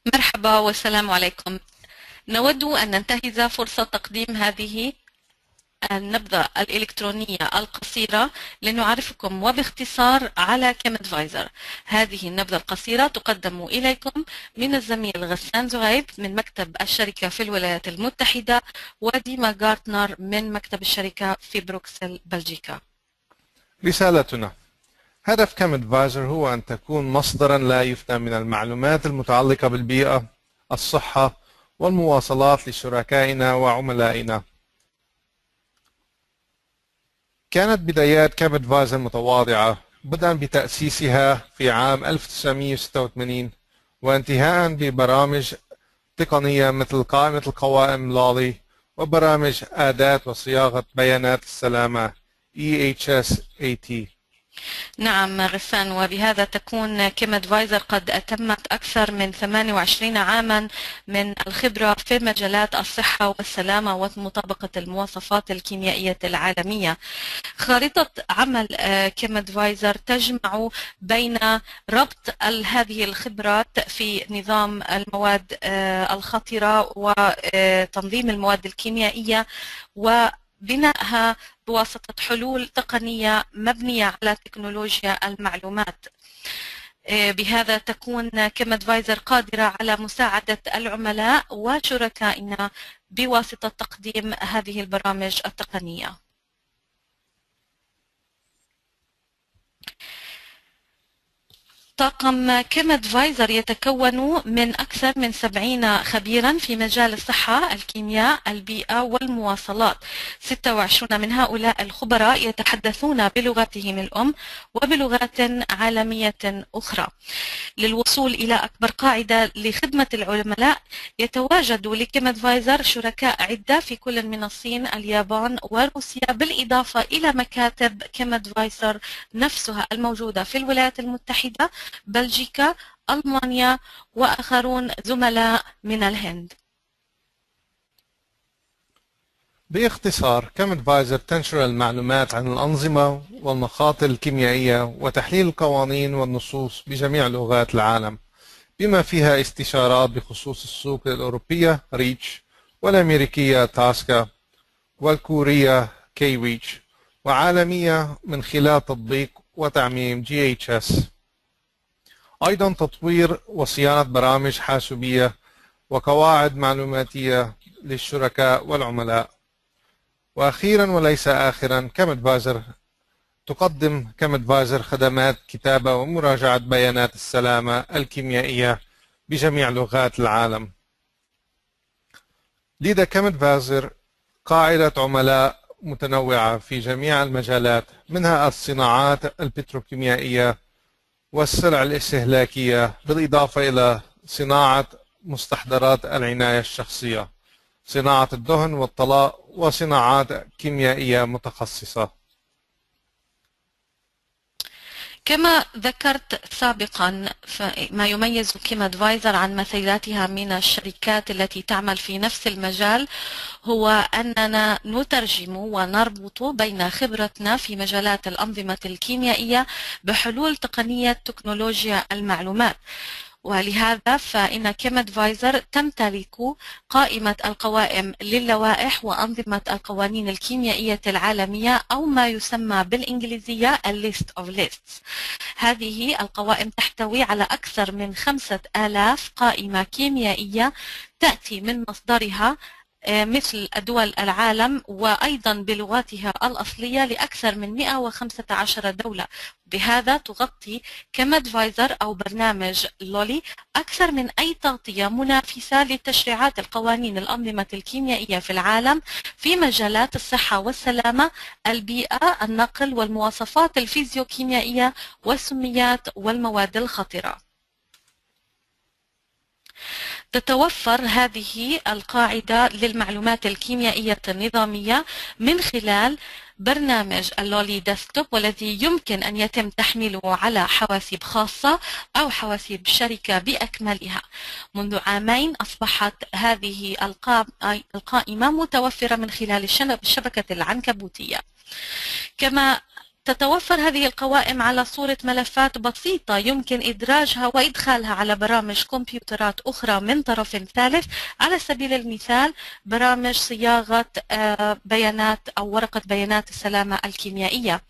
مرحبا والسلام عليكم. نود أن ننتهز فرصة تقديم هذه النبذة الإلكترونية القصيرة لنعرفكم وباختصار على كيمادفايزر. هذه النبذة القصيرة تقدم إليكم من الزميل غسان زهيب من مكتب الشركة في الولايات المتحدة وديما غارتنر من مكتب الشركة في بروكسل بلجيكا. رسالتنا: هدف كيمادفايزر هو أن تكون مصدرا لا يفنى من المعلومات المتعلقة بالبيئة، الصحة والمواصلات لشركائنا وعملائنا. كانت بدايات كيمادفايزر متواضعة، بدءا بتأسيسها في عام 1986 وانتهاء ببرامج تقنية مثل قائمة القوائم لولي وبرامج أداة وصياغة بيانات السلامة EHSAT. نعم غسان، وبهذا تكون كيمادفايزر قد أتمت أكثر من 28 عاما من الخبرة في مجالات الصحة والسلامة ومطابقة المواصفات الكيميائية العالمية. خارطة عمل كيمادفايزر تجمع بين ربط هذه الخبرات في نظام المواد الخطرة وتنظيم المواد الكيميائية وبنائها بواسطة حلول تقنية مبنية على تكنولوجيا المعلومات. بهذا تكون كيمادفايزر قادرة على مساعدة العملاء وشركائنا بواسطة تقديم هذه البرامج التقنية. طاقم كيمادفايزر يتكون من أكثر من 70 خبيرا في مجال الصحة، الكيمياء، البيئة والمواصلات. 26 من هؤلاء الخبراء يتحدثون بلغتهم الأم وبلغات عالمية أخرى. للوصول إلى أكبر قاعدة لخدمة العملاء يتواجد لكيمادفايزر شركاء عدة في كل من الصين، اليابان وروسيا، بالإضافة إلى مكاتب كيمادفايزر نفسها الموجودة في الولايات المتحدة، بلجيكا، ألمانيا وآخرون زملاء من الهند. باختصار، كيمادفايزر تنشر المعلومات عن الأنظمة والمخاطر الكيميائية وتحليل القوانين والنصوص بجميع لغات العالم، بما فيها استشارات بخصوص السوق الأوروبية ريتش والأمريكية تاسكا والكورية كي ريتش، وعالمية من خلال تطبيق وتعميم GHS. أيضا تطوير وصيانة برامج حاسوبية وقواعد معلوماتية للشركاء والعملاء. وأخيرا وليس آخرا، تقدم كيمادفايزر خدمات كتابة ومراجعة بيانات السلامة الكيميائية بجميع لغات العالم. لدى كيمادفايزر قاعدة عملاء متنوعة في جميع المجالات، منها الصناعات البتروكيميائية والسلع الاستهلاكية، بالإضافة إلى صناعة مستحضرات العناية الشخصية، صناعة الدهن والطلاء وصناعات كيميائية متخصصة. كما ذكرت سابقا، فما يميز كيمادفايزر عن مثيلاتها من الشركات التي تعمل في نفس المجال هو أننا نترجم ونربط بين خبرتنا في مجالات الأنظمة الكيميائية بحلول تقنية تكنولوجيا المعلومات. ولهذا فإن كيمادفايزر تمتلك قائمة القوائم للوائح وأنظمة القوانين الكيميائية العالمية، أو ما يسمى بالإنجليزية List of Lists. هذه القوائم تحتوي على أكثر من 5000 قائمة كيميائية تأتي من مصدرها مثل دول العالم، وأيضا بلغاتها الأصلية لأكثر من 115 دولة. بهذا تغطي كيمادفايزر أو برنامج لولي أكثر من أي تغطية منافسة لتشريعات القوانين الأنظمة الكيميائية في العالم في مجالات الصحة والسلامة، البيئة، النقل والمواصفات الفيزيوكيميائية والسميات والمواد الخطرة. تتوفر هذه القاعدة للمعلومات الكيميائية النظامية من خلال برنامج اللولي ديسكتوب، والذي يمكن أن يتم تحميله على حواسيب خاصة أو حواسيب شركة بأكملها. منذ عامين أصبحت هذه القائمة متوفرة من خلال الشبكة العنكبوتية. كما تتوفر هذه القوائم على صورة ملفات بسيطة يمكن إدراجها وإدخالها على برامج كمبيوترات أخرى من طرف ثالث، على سبيل المثال برامج صياغة بيانات أو ورقة بيانات السلامة الكيميائية.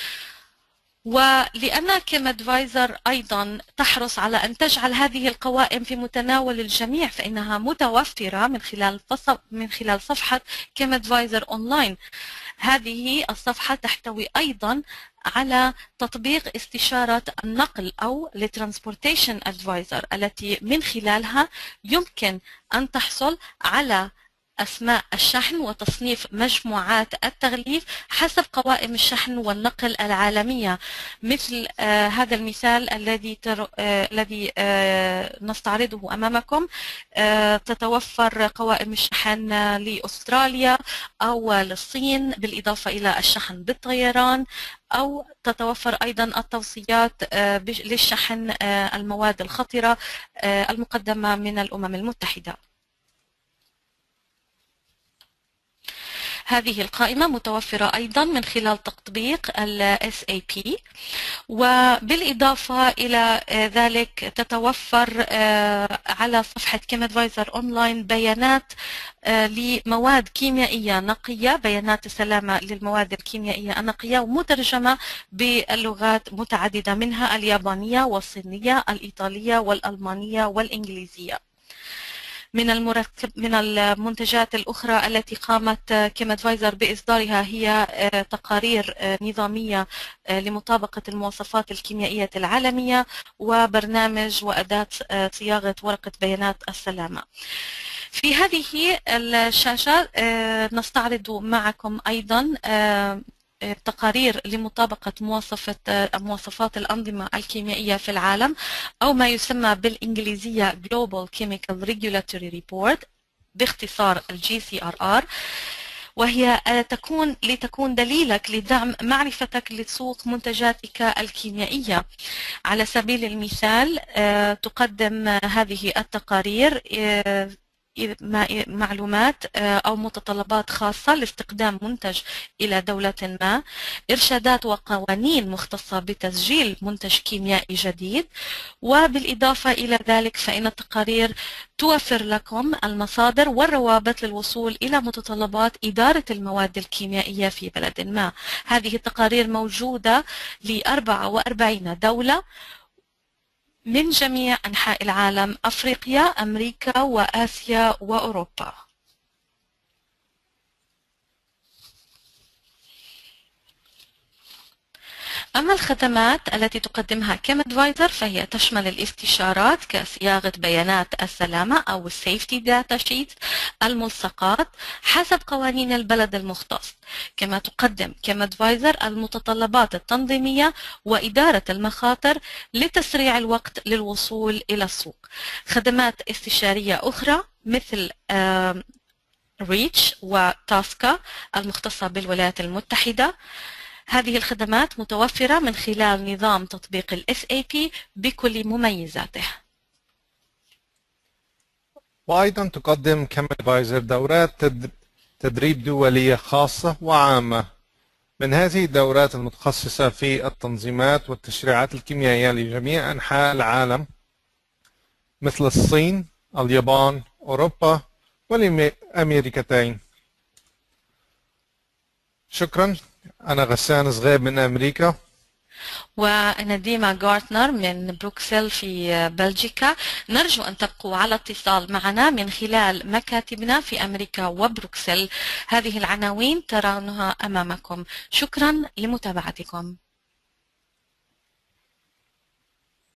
ولأن كيم أدفايزر أيضا تحرص على أن تجعل هذه القوائم في متناول الجميع، فإنها متوفرة من خلال صفحة كيم أدفايزر أونلاين. هذه الصفحة تحتوي أيضا على تطبيق استشارة النقل أو لترانسبورتيشن أدفايزر، التي من خلالها يمكن أن تحصل على أسماء الشحن وتصنيف مجموعات التغليف حسب قوائم الشحن والنقل العالمية، مثل هذا المثال الذي نستعرضه أمامكم. تتوفر قوائم الشحن لأستراليا أو للصين، بالإضافة إلى الشحن بالطيران، أو تتوفر أيضا التوصيات للشحن المواد الخطرة المقدمة من الأمم المتحدة. هذه القائمة متوفرة أيضا من خلال تطبيق ال SAP، وبالإضافة إلى ذلك تتوفر على صفحة كيم أدفايزر أونلاين بيانات لمواد كيميائية نقية، بيانات السلامة للمواد الكيميائية النقية ومترجمة باللغات متعددة، منها اليابانية والصينية الإيطالية والألمانية والإنجليزية. من المنتجات الأخرى التي قامت كيم أدفايزر بإصدارها هي تقارير نظامية لمطابقة المواصفات الكيميائية العالمية، وبرنامج وأداة صياغة ورقة بيانات السلامة. في هذه الشاشة نستعرض معكم أيضا تقارير لمطابقة مواصفات الأنظمة الكيميائية في العالم، أو ما يسمى بالإنجليزية Global Chemical Regulatory Report، باختصار GCRR، وهي لتكون دليلك لدعم معرفتك لسوق منتجاتك الكيميائية. على سبيل المثال تقدم هذه التقارير معلومات أو متطلبات خاصة لاستخدام منتج إلى دولة ما، إرشادات وقوانين مختصة بتسجيل منتج كيميائي جديد، وبالإضافة إلى ذلك فإن التقارير توفر لكم المصادر والروابط للوصول إلى متطلبات إدارة المواد الكيميائية في بلد ما. هذه التقارير موجودة ل44 دولة من جميع أنحاء العالم، أفريقيا، أمريكا، وآسيا، وأوروبا. أما الخدمات التي تقدمها كيم أدفايزر فهي تشمل الاستشارات كصياغة بيانات السلامة أو السيفتي داتا شيت، الملصقات حسب قوانين البلد المختص، كما تقدم كيم أدفايزر المتطلبات التنظيمية وإدارة المخاطر لتسريع الوقت للوصول إلى السوق. خدمات استشارية أخرى مثل ريتش وتاسكا المختصة بالولايات المتحدة. هذه الخدمات متوفرة من خلال نظام تطبيق ال SAP بكل مميزاته. وأيضا تقدم كيم أدفايزر دورات تدريب دولية خاصة وعامة. من هذه الدورات المتخصصة في التنظيمات والتشريعات الكيميائية لجميع أنحاء العالم، مثل الصين، اليابان، أوروبا والأمريكتين. شكرا. أنا غسان صغيب من أمريكا. وأنا ديما غارتنر من بروكسل في بلجيكا. نرجو أن تبقوا على اتصال معنا من خلال مكاتبنا في أمريكا وبروكسل. هذه العناوين ترونها أمامكم. شكرا لمتابعتكم.